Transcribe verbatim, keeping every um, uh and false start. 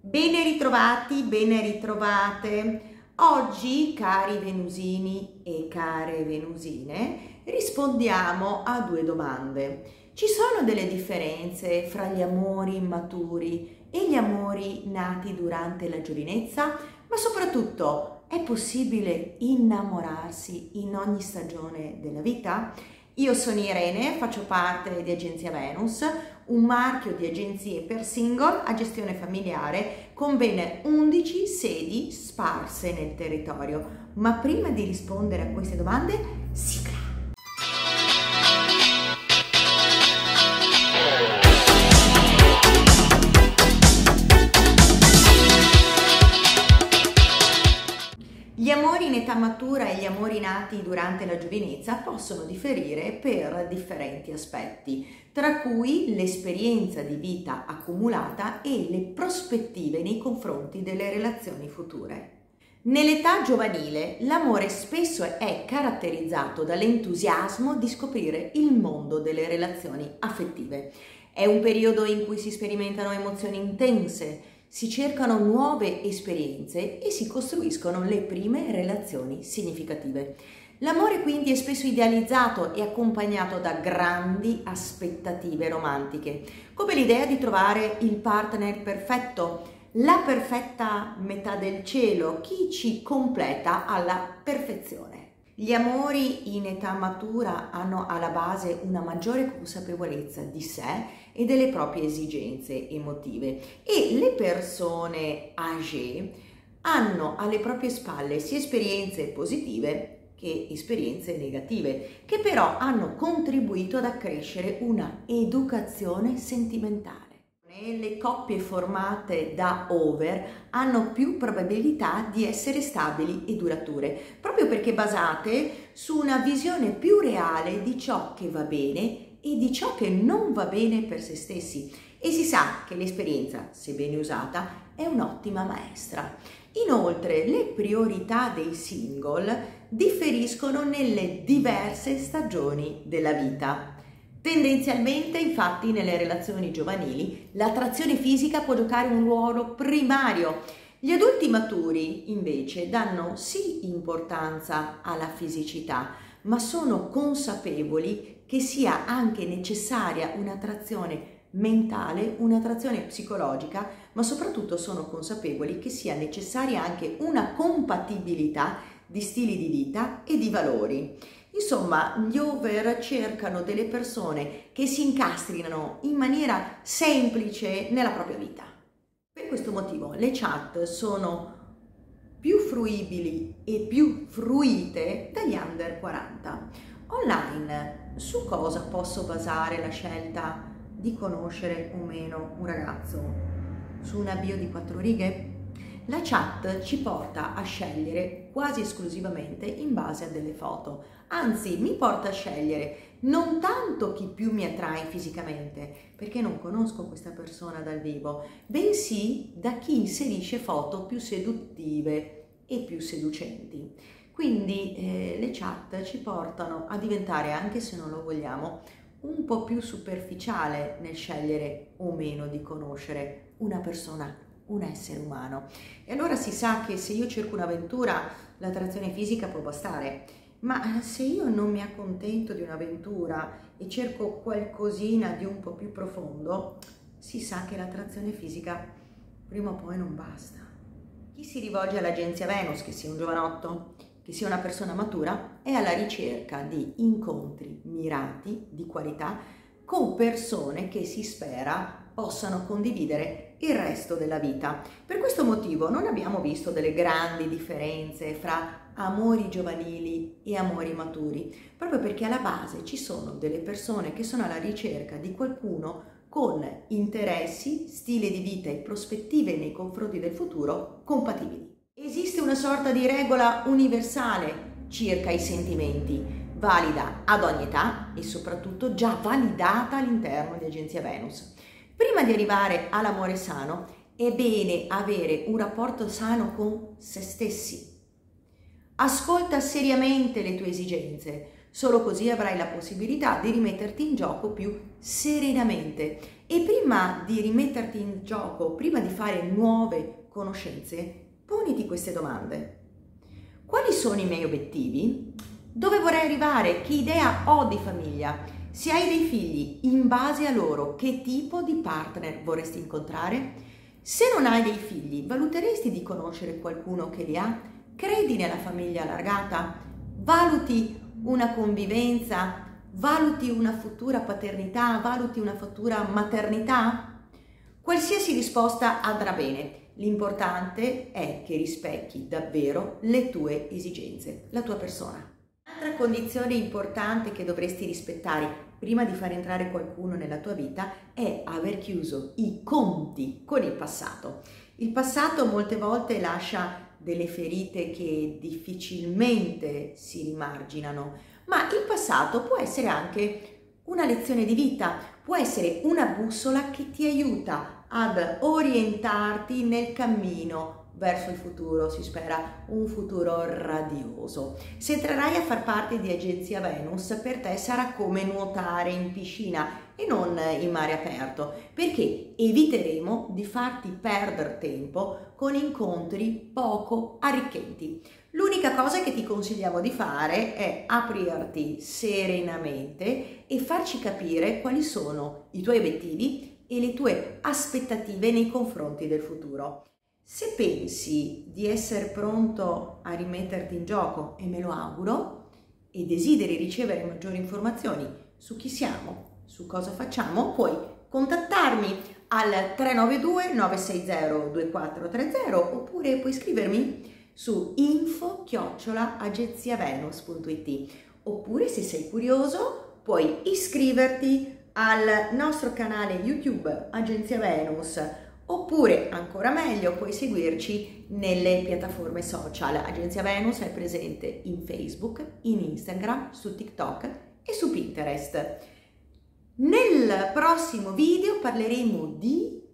Ben ritrovati, ben ritrovate. Oggi, cari venusini e care venusine, rispondiamo a due domande. Ci sono delle differenze fra gli amori immaturi e gli amori nati durante la giovinezza? Ma soprattutto, è possibile innamorarsi in ogni stagione della vita? Io sono Irene, faccio parte di Agenzia Venus, un marchio di agenzie per single a gestione familiare con ben undici sedi sparse nel territorio. Ma prima di rispondere a queste domande, sigla! Gli amori in età matura e gli amori nati durante la giovinezza possono differire per differenti aspetti, tra cui l'esperienza di vita accumulata e le prospettive nei confronti delle relazioni future. Nell'età giovanile l'amore spesso è caratterizzato dall'entusiasmo di scoprire il mondo delle relazioni affettive. È un periodo in cui si sperimentano emozioni intense, si cercano nuove esperienze e si costruiscono le prime relazioni significative. L'amore quindi è spesso idealizzato e accompagnato da grandi aspettative romantiche, come l'idea di trovare il partner perfetto, la perfetta metà del cielo, chi ci completa alla perfezione. Gli amori in età matura hanno alla base una maggiore consapevolezza di sé e delle proprie esigenze emotive e le persone âgée hanno alle proprie spalle sia esperienze positive che esperienze negative, che però hanno contribuito ad accrescere una educazione sentimentale. Le coppie formate da over hanno più probabilità di essere stabili e durature, proprio perché basate su una visione più reale di ciò che va bene e di ciò che non va bene per se stessi. E si sa che l'esperienza, se bene usata, è un'ottima maestra. Inoltre, le priorità dei single differiscono nelle diverse stagioni della vita. Tendenzialmente, infatti, nelle relazioni giovanili l'attrazione fisica può giocare un ruolo primario. Gli adulti maturi, invece, danno sì importanza alla fisicità, ma sono consapevoli che sia anche necessaria un'attrazione mentale, un'attrazione psicologica, ma soprattutto sono consapevoli che sia necessaria anche una compatibilità di stili di vita e di valori. Insomma, gli over cercano delle persone che si incastrino in maniera semplice nella propria vita. Per questo motivo le chat sono più fruibili e più fruite dagli under quaranta. Online, su cosa posso basare la scelta di conoscere o meno un ragazzo? Su una bio di quattro righe? La chat ci porta a scegliere quasi esclusivamente in base a delle foto, anzi mi porta a scegliere non tanto chi più mi attrae fisicamente, perché non conosco questa persona dal vivo, bensì da chi inserisce foto più seduttive e più seducenti. Quindi eh, le chat ci portano a diventare, anche se non lo vogliamo, un po' più superficiale nel scegliere o meno di conoscere una persona, un essere umano. E allora si sa che se io cerco un'avventura, l'attrazione fisica può bastare, ma se io non mi accontento di un'avventura e cerco qualcosina di un po' più profondo, si sa che l'attrazione fisica prima o poi non basta. Chi si rivolge all'Agenzia Venus, che sia un giovanotto, che sia una persona matura, è alla ricerca di incontri mirati, di qualità, con persone che si spera possano condividere il resto della vita. Per questo motivo non abbiamo visto delle grandi differenze fra amori giovanili e amori maturi, proprio perché alla base ci sono delle persone che sono alla ricerca di qualcuno con interessi, stile di vita e prospettive nei confronti del futuro compatibili. Esiste una sorta di regola universale circa i sentimenti, valida ad ogni età e soprattutto già validata all'interno di Agenzia Venus. Prima di arrivare all'amore sano è bene avere un rapporto sano con se stessi. Ascolta seriamente le tue esigenze, Solo così avrai la possibilità di rimetterti in gioco più serenamente. E prima di rimetterti in gioco, prima di fare nuove conoscenze, poniti queste domande. Quali sono i miei obiettivi? Dove vorrei arrivare? Che idea ho di famiglia? Se hai dei figli, in base a loro, che tipo di partner vorresti incontrare? Se non hai dei figli, valuteresti di conoscere qualcuno che li ha? Credi nella famiglia allargata? Valuti una convivenza? Valuti una futura paternità? Valuti una futura maternità? Qualsiasi risposta andrà bene. L'importante è che rispecchi davvero le tue esigenze, la tua persona. Un'altra condizione importante che dovresti rispettare prima di far entrare qualcuno nella tua vita è aver chiuso i conti con il passato. Il passato molte volte lascia delle ferite che difficilmente si rimarginano, ma il passato può essere anche una lezione di vita, può essere una bussola che ti aiuta ad orientarti nel cammino verso il futuro, si spera un futuro radioso. Se entrerai a far parte di Agenzia Venus, per te sarà come nuotare in piscina e non in mare aperto, perché eviteremo di farti perdere tempo con incontri poco arricchenti. L'unica cosa che ti consigliamo di fare è aprirti serenamente e farci capire quali sono i tuoi obiettivi e le tue aspettative nei confronti del futuro. Se pensi di essere pronto a rimetterti in gioco, e me lo auguro, e desideri ricevere maggiori informazioni su chi siamo, su cosa facciamo, puoi contattarmi al tre nove due nove sei zero due quattro tre zero oppure puoi scrivermi su info chiocciola agenziavenus punto it, oppure se sei curioso puoi iscriverti al nostro canale YouTube Agenzia Venus, oppure ancora meglio puoi seguirci nelle piattaforme social. Agenzia Venus è presente in Facebook, in Instagram, su TikTok e su Pinterest. Nel prossimo video parleremo di